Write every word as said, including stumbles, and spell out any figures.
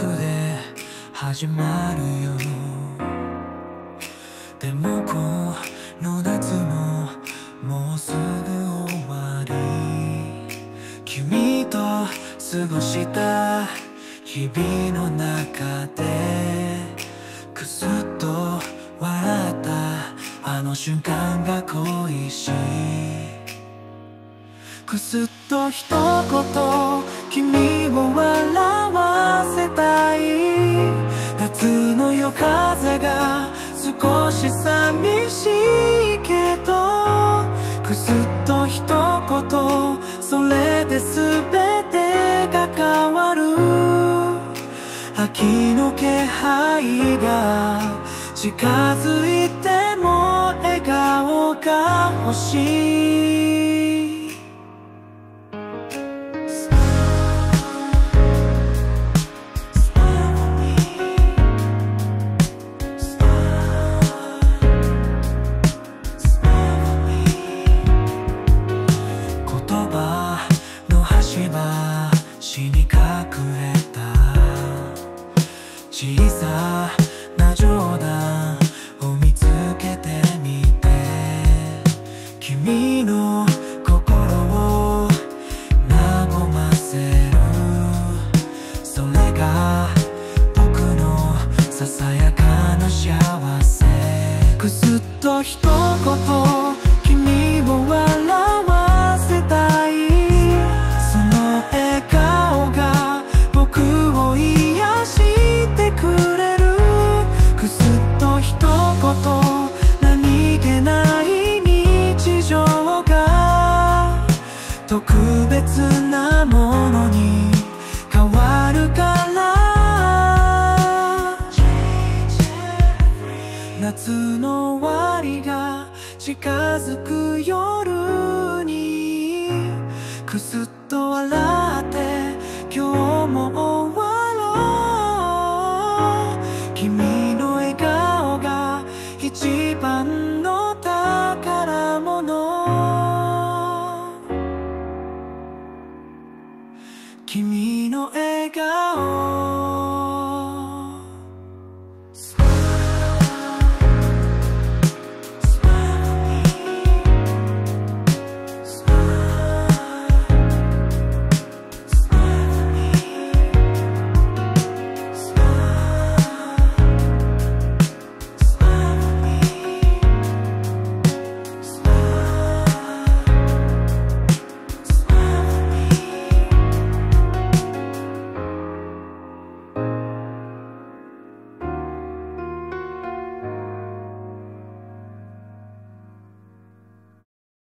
で始まるよ。でもこの夏ももうすぐ終わり、君と過ごした日々の中でくすっと笑ったあの瞬間が恋しい。くすっと一言君を笑わせたい。夏の夜風が少し寂しいけど、くすっと一言それで全てが変わる。秋の気配が近づいても笑顔が欲しい。死に隠れた小さな冗談を見つけてみて、君の心を和ませる。それが僕のささやかな幸せ。くすっと一言君を笑わせたい。僕を癒してくれる。くすっと一言何気ない日常が特別なものに変わるから。夏の終わりが近づく